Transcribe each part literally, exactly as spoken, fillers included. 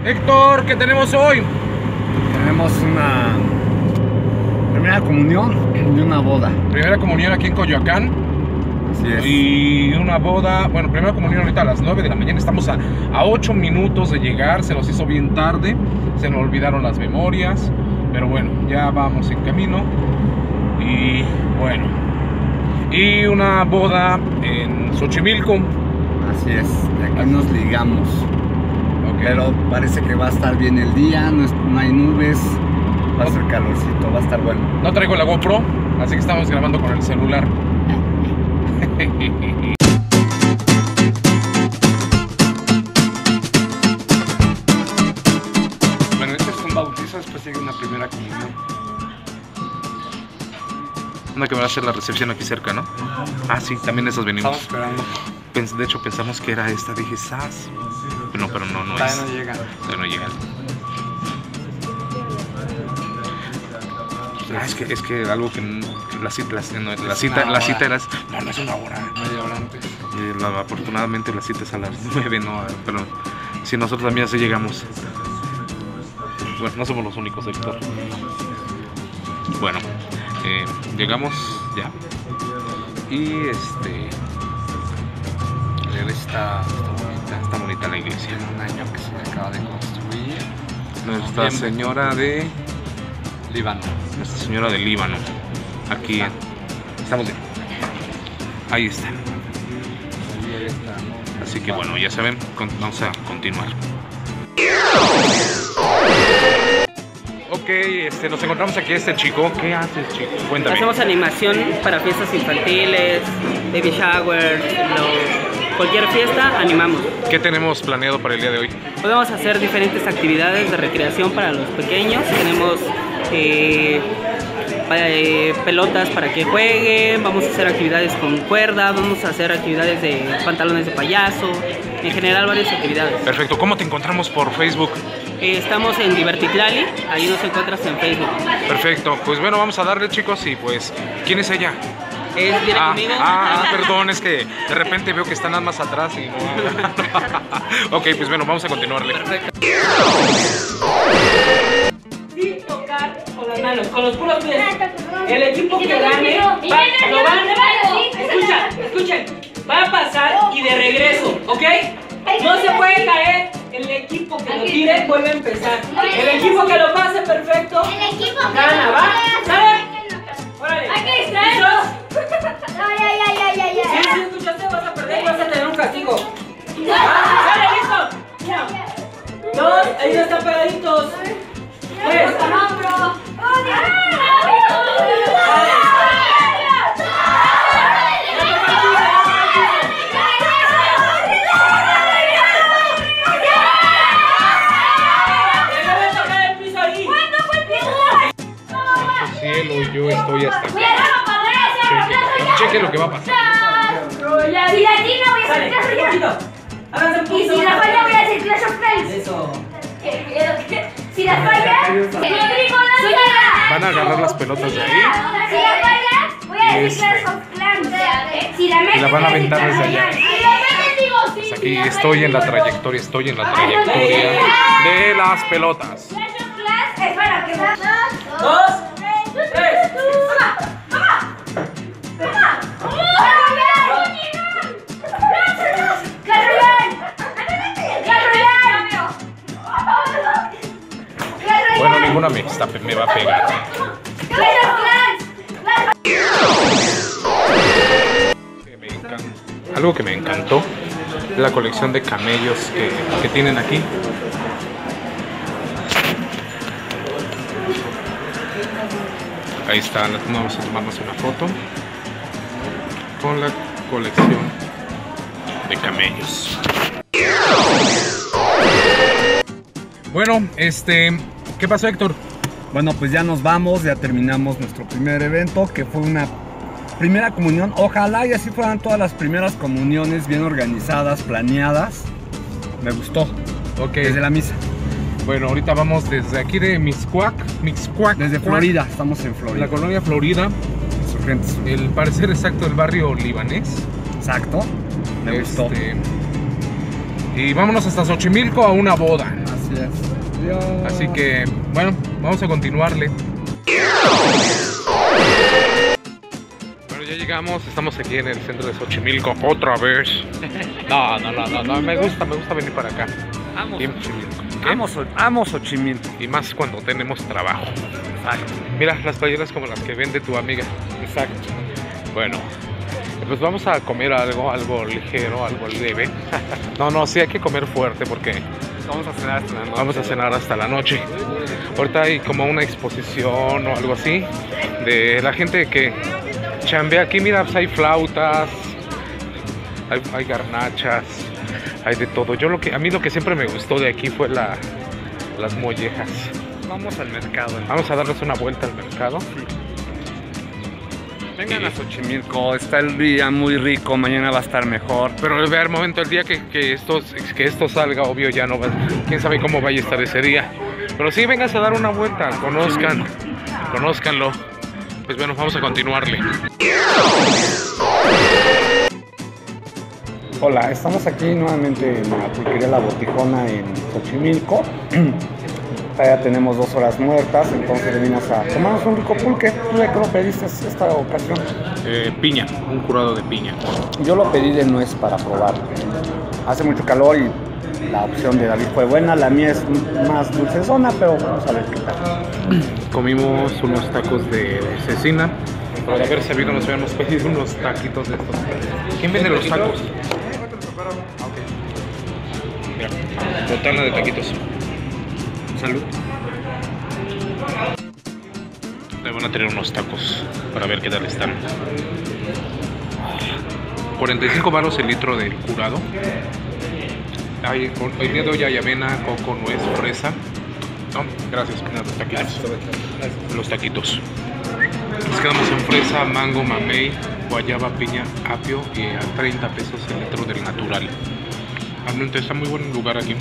Héctor, ¿qué tenemos hoy? Tenemos una primera comunión y una boda. Primera comunión aquí en Coyoacán. Así es. Y una boda, bueno, primera comunión ahorita a las nueve de la mañana. Estamos a, a ocho minutos de llegar. Se nos hizo bien tarde. Se nos olvidaron las memorias. Pero bueno, ya vamos en camino. Y bueno. Y una boda en Xochimilco. Así es. De aquí nos ligamos. Okay. Pero parece que va a estar bien el día. No, es, no hay nubes. Va a ser calorcito. Va a estar bueno. No traigo la GoPro, así que estamos grabando con el celular. Bueno, este es un bautizo, después sigue una primera comunión. Una que va a hacer la recepción aquí cerca, ¿no? Ah, sí, también esas venimos. Estamos esperando. De hecho, pensamos que era esta. Dije, ¡zas! No, pero no, no Todavía es. no llegan. Todavía no llegan. Ah, es que, es que algo que la cita, la, no, la cita, la cita era, no, no es una hora, Media hora antes. eh, la, afortunadamente la cita es a las nueve, no, pero si nosotros también así llegamos. Bueno, no somos los únicos, Héctor. Bueno, eh, llegamos ya y este, Está, está bonita. está bonita la iglesia. Tiene un año que se acaba de construir. Nuestra Bien. Señora de Líbano. Nuestra Señora del Líbano. Aquí Está. estamos bien. Ahí está. Ahí está. Así que bueno, ya saben, con- vamos a continuar. Ok, este, nos encontramos aquí este chico. ¿Qué haces, chico? Cuéntame. Hacemos animación para fiestas infantiles, baby shower, lo- cualquier fiesta, animamos. ¿Qué tenemos planeado para el día de hoy? Podemos hacer diferentes actividades de recreación para los pequeños. Tenemos eh, pa- eh, pelotas para que jueguen, vamos a hacer actividades con cuerda, vamos a hacer actividades de pantalones de payaso, en general varias actividades. Perfecto. ¿Cómo te encontramos por Facebook? Eh, estamos en Divertitlali, ahí nos encuentras en Facebook. Perfecto. Pues bueno, vamos a darle, chicos, y pues, ¿quién es ella? ¿Es viene Ah, conmigo? ah, ah, perdón, es que de repente veo que están nada más atrás y no. Ok, pues bueno, vamos a continuarle. Perfecto. Sin tocar con las manos, con los puros pies. El equipo que gane va, lo van a... Escucha, escuchen. Va a pasar y de regreso, ¿ok? No se puede caer. El equipo que lo tire vuelve a empezar. El equipo que lo pase perfecto El equipo que gana, no ¿va? pueda ¿Sale? Órale. Hay que distraer. ¿Listos? Ay, ay, ay, ay, ay, Si ay. sí, escuchaste, vas a perder y vas a tener un castigo. ¿Va? ¡Sale, listo! Ya. Dos, ahí no están pegaditos. Tres. No, bro. Oh, Dios. Debe tocar el piso ahí. Cielo, yo estoy hasta acá. Cuidado, padre. Cheque lo que va a pasar. Si la tina voy a Sale, hacer Clash un Royale. poquito. Háganse un Y poquito. si la falla voy a hacer Clash of Clans. Eso. Si la falla, Rodrigo, la Van a agarrar las pelotas de ahí. Si la falla, voy a Y decir este. Clash of Clans. Si la metes, Y la van a aventar voy decir desde allá. Clash Royale. Si la metes, digo sí. Pues Si aquí la estoy en la falla, trayectoria, estoy en la trayectoria de las pelotas. Clash of Clans, espera, que va. Dos, tres. Toma, toma. Toma. Clash Royale. Clash Royale. Clash Royale. Bueno, ninguna me, está- me va a pegar. Clash of Clans. Que me encanta- Algo que me encantó es la colección de camellos que, que tienen aquí. Ahí está, vamos a tomarnos una foto con la colección de camellos. Bueno, este, ¿qué pasó, Héctor? Bueno, pues ya nos vamos, ya terminamos nuestro primer evento, que fue una primera comunión. Ojalá y así fueran todas las primeras comuniones, bien organizadas, planeadas. Me gustó, Ok. desde la misa. Bueno, ahorita vamos desde aquí de Mixcoac, Mixcoac, Desde Florida, estamos en en Florida. la colonia Florida, Insurgentes. el parecer exacto del barrio libanés. Exacto, me gustó. Este, y vámonos hasta Xochimilco a una boda. Así Gracias. Adiós. Así que, bueno, vamos a continuarle. Bueno, ya llegamos, estamos aquí en el centro de Xochimilco otra vez. No, no, no, no, no, me gusta, me gusta venir para acá. Amo Y- Xochimilco. ¿Qué? Amo, Xo- amo Xochimilco. Y más cuando tenemos trabajo. Exacto. Mira, las playeras como las que vende tu amiga. Exacto. Bueno, pues vamos a comer algo, algo ligero, algo leve. No, no, sí hay que comer fuerte porque Vamos a cenar hasta la noche. vamos a cenar hasta la noche. Ahorita hay como una exposición o algo así de la gente que chambea aquí. Mira, pues hay flautas, hay, hay garnachas, hay de todo. Yo lo que a mí lo que siempre me gustó de aquí fue la, las mollejas. Vamos al mercado. Vamos a darnos una vuelta al mercado. Vengan Sí. a Xochimilco, está el día muy rico, mañana va a estar mejor. Pero el ver momento, el día que, que, esto, que esto salga, obvio ya no va, quién sabe cómo vaya a estar ese día. Pero sí, vengas a dar una vuelta, conozcan, conózcanlo. Pues bueno, vamos a continuarle. Hola, estamos aquí nuevamente en la pulquería La Botijona en Xochimilco. Ya tenemos dos horas muertas, entonces venimos a tomarnos un rico pulque. ¿Tú de qué lo pediste esta ocasión? Eh, piña, un curado de piña. Yo lo pedí de nuez para probar. Hace mucho calor y la opción de David fue buena. La mía es más dulcezona, pero vamos a ver qué tal. Comimos unos tacos de cecina. Pero de haber sabido nos habíamos pedido unos taquitos de estos. ¿Quién vende los tacos? Mira, botana de taquitos. Salud. Le van a tener unos tacos para ver qué tal están. cuarenta y cinco varos el litro del curado. Hay, hoy día de hoy hay avena, coco, nuez, fresa. No, gracias, mira, los taquitos. Los taquitos. Nos quedamos en fresa, mango, mamey, guayaba, piña, apio y a treinta pesos el litro del natural. Realmente está muy buen lugar aquí.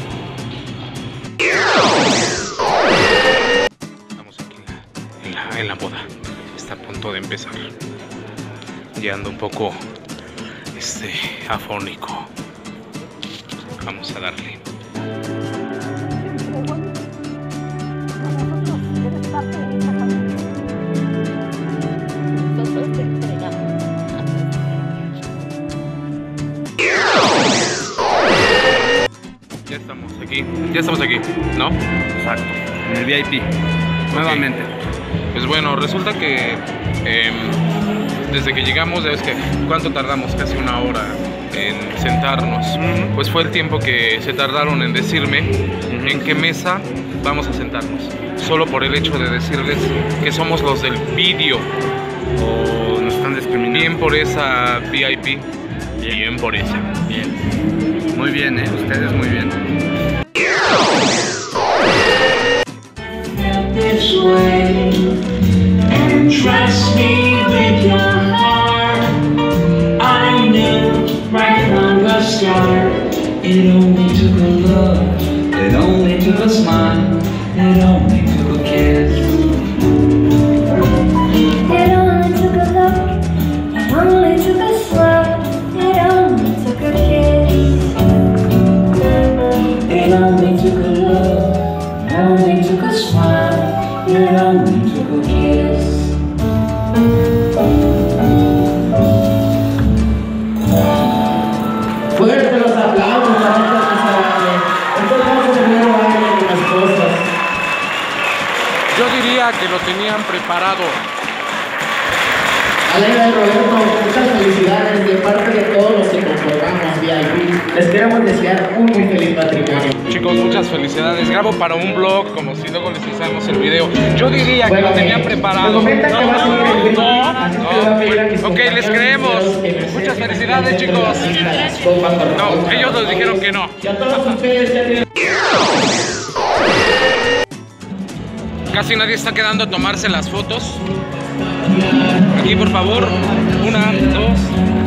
Estamos aquí en la, en la, en la boda. Está a punto de empezar. Ya ando un poco este, afónico. Vamos a darle. Ya estamos aquí, ya estamos aquí, ¿no? Exacto, en el V I P. Nuevamente. Pues bueno, resulta que eh, desde que llegamos, ya ves que cuánto tardamos, casi una hora en sentarnos. Ujú. Pues fue el tiempo que se tardaron en decirme Ujú. en qué mesa vamos a sentarnos. Solo por el hecho de decirles que somos los del vídeo. O nos están discriminando. Bien por esa V I P. Bien por esa. Bien. Muy bien, ¿eh? Ustedes muy bien. This way, and trust me with your heart. I knew right from the start. It only took a look, it only took a smile, it only took a kiss. It only took a look, it only took a smile, it only took a kiss. It only took a look, it only took a smile, it only took a kiss. Fuerte los aplausos para esta que se vale. Esto es el primero baile de las cosas. Yo diría que lo tenían preparado. Alegra Roberto, muchas felicidades de parte de todos los que conformamos V I P. Les queremos desear un muy feliz matrimonio. Chicos, muchas felicidades. Grabo para un blog, como si luego les hicimos el video. Yo diría que Bueno, lo tenían me- preparado. me comentan que va a ser el brindis, no, así que voy a pedir a mis no. Ok, les compañeros creemos. que me Muchas presenten felicidades, dentro de chicos. la pista, las copas, por favor, No, ellos nos dijeron que no. Y a todos ustedes ya tienen. Casi nadie está quedando a tomarse las fotos. Aquí, por favor. Una, dos,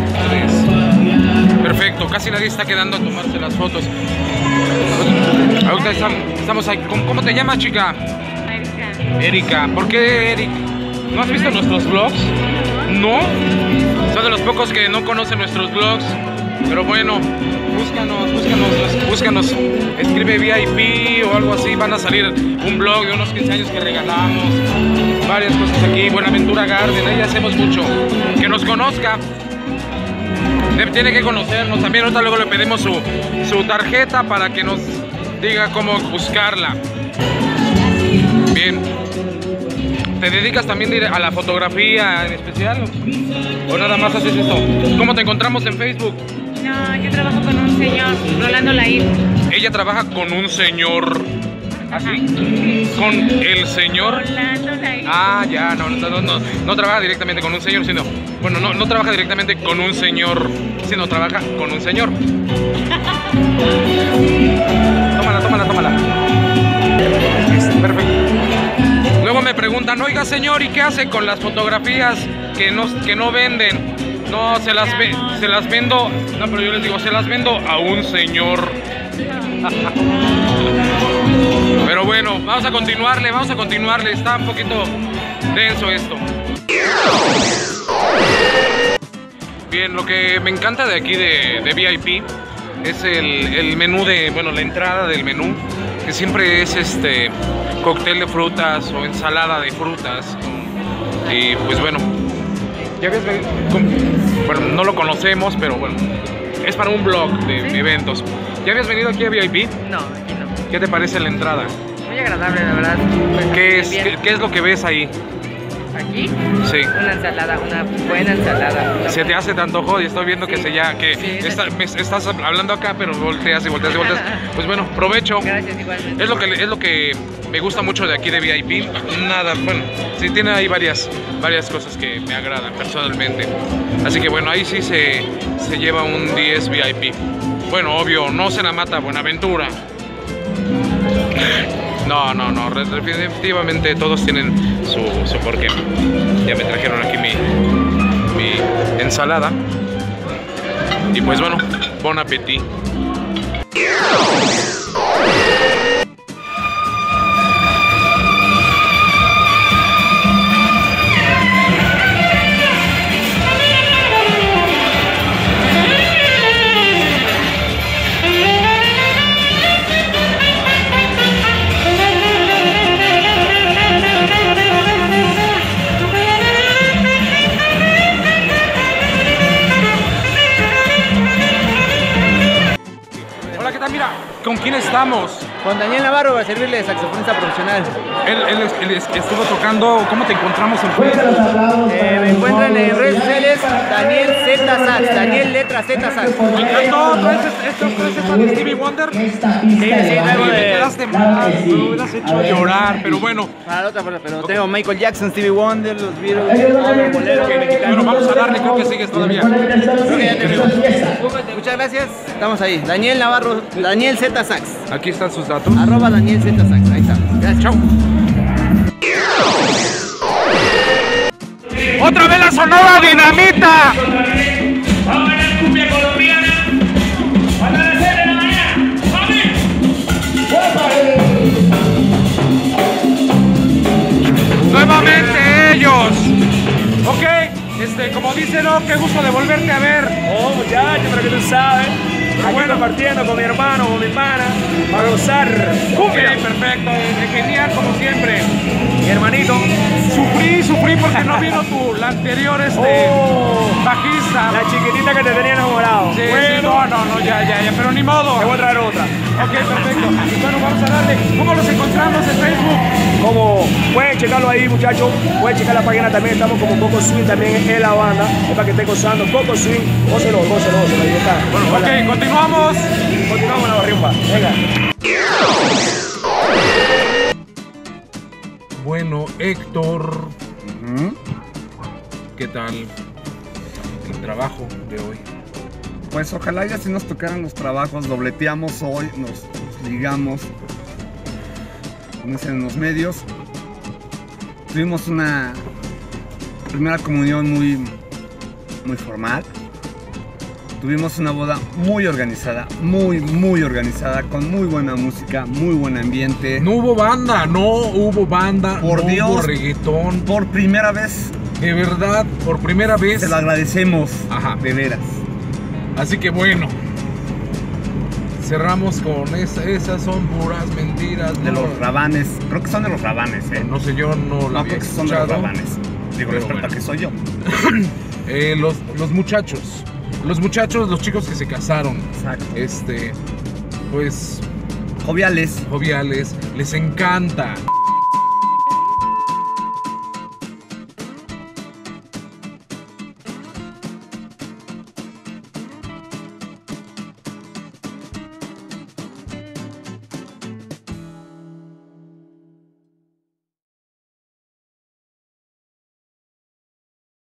tres. Perfecto, casi nadie está quedando a tomarse las fotos. Ahorita estamos, estamos ahí. ¿Cómo, cómo te llamas, chica? Erika. Erika. ¿Por qué Eric? ¿No has visto nuestros vlogs? ¿No? Son de los pocos que no conocen nuestros vlogs. Pero bueno, búscanos, búscanos, búscanos. Escribe V I P o algo así. Van a salir un blog de unos quince años que regalamos. Varias cosas aquí. Buenaventura Garden, ahí hacemos mucho. Que nos conozca. Tiene que conocernos también. Ahorita luego le pedimos su, su tarjeta para que nos diga cómo buscarla. Bien. ¿Te dedicas también a la fotografía en especial? ¿O nada más haces esto? ¿Cómo te encontramos en Facebook? No, yo trabajo con un señor, Rolando Laín. Ella trabaja con un señor. ¿Así? ¿Con el señor? Rolando Laín. Ah, ya, no, no, no, no, no trabaja directamente con un señor, sino... Bueno, no, no trabaja directamente con un señor, sino trabaja con un señor. Tómala, tómala, tómala. Perfecto. Luego me preguntan, oiga señor, ¿y qué hace con las fotografías que no, que no venden? No, se las, ve, se las vendo, no, pero yo les digo, se las vendo a un señor. Pero bueno, vamos a continuarle, vamos a continuarle, está un poquito denso esto. Bien, lo que me encanta de aquí de, de V I P es el, el menú de, bueno, la entrada del menú, que siempre es este cóctel de frutas o ensalada de frutas. Y pues bueno, ya ves, bueno, no lo conocemos, pero bueno, es para un blog de ¿sí? eventos. ¿Ya habías venido aquí a V I P? No, aquí no. ¿Qué te parece la entrada? Muy agradable, la verdad. Pues, ¿Qué es, ¿qué, ¿Qué es lo que ves ahí? ¿Aquí? Sí. Una ensalada, una buena ensalada. Una ¿Se te hace tanto ojo? Y estoy viendo sí. que se ya, que sí, está, me, estás hablando acá, pero volteas y volteas y volteas. Pues bueno, provecho. Gracias, igualmente. Es lo que, es lo que me gusta mucho de aquí de V I P. Nada, bueno, sí tiene ahí varias, varias cosas que me agradan personalmente. Así que bueno, ahí sí se, se lleva un diez V I P. Bueno, obvio, no se la mata Buenaventura. No, no, no, definitivamente todos tienen su, su porqué. Ya me trajeron aquí mi, mi ensalada. Y pues bueno, bon appétit. Mira, ¿con quién estamos? Con Daniel Navarro, a servirle, saxofonista profesional. Él, él, él estuvo tocando. ¿Cómo te encontramos en Facebook? Eh, me encuentran en redes sociales Daniel Z Sax, Daniel letra Z Sax. Me encantó. ¿Traes esto? ¿Traes esta de Stevie Wonder? Sí, sí, luego Me de... quedaste mal, me hubieras hecho llorar, pero bueno. Para la otra, pero tengo Michael Jackson, Stevie Wonder, los Beatles, los boleros. Bueno, vamos a darle, creo que sigues todavía. Creo que ya tenemos. Muchas gracias, estamos ahí. Daniel Navarro, Daniel Z Sax. Aquí están sus datos. Arroba Daniel Z Sax, ahí está. Gracias. Chau. ¡Otra vez la Sonora Dinamita! Vamos a la cumbia colombiana. A las seis de la mañana. Nuevamente ellos. Ok, este, como dicen, ¿no? Qué gusto de volverte a ver. Oh, muchachos, pero que tú sabes. Aquí bueno, compartiendo con mi hermano, con mi hermana, para gozar. Ok, perfecto, genial como siempre. Mi hermanito. Sufrí, sufrí porque no vino tu, la anterior este, oh, bajista. La chiquitita que te tenía enamorado. Sí, bueno, sí, no, no, no, ya, ya, ya, pero ni modo. Te voy a traer otra. Ok, perfecto. Bueno, vamos a darle. ¿Cómo los encontramos en Facebook? Como pueden checarlo ahí, muchachos. Pueden checar la página también. Estamos como Coco Swing también en la banda. Es para que estén gozando. Coco Swing, gócelo, gócelo, gócelo. Ahí está. Bueno, ok, continuamos. Continuamos la barrimba. Venga. Bueno, Héctor, ¿Mm? ¿qué tal el trabajo de hoy? Pues ojalá ya si nos tocaran los trabajos, dobleteamos hoy, nos ligamos en los medios. Tuvimos una primera comunión muy, muy formal. Tuvimos una boda muy organizada, muy, muy organizada, con muy buena música, muy buen ambiente. No hubo banda, no hubo banda, Por no Dios, hubo reggaetón. por primera vez. De verdad, por primera vez. Se lo agradecemos, Ajá. de veras. Así que bueno, cerramos con esa, esas son puras mentiras. De ¿no? los Rabanes, creo que son de los Rabanes, ¿eh? No sé, yo no lo No, había creo que son de los escuchado. Rabanes. Digo, Pero experta bueno. que soy yo. Eh, los, los muchachos, los muchachos, los chicos que se casaron, Exacto. este, pues, Joviales. joviales, les encanta.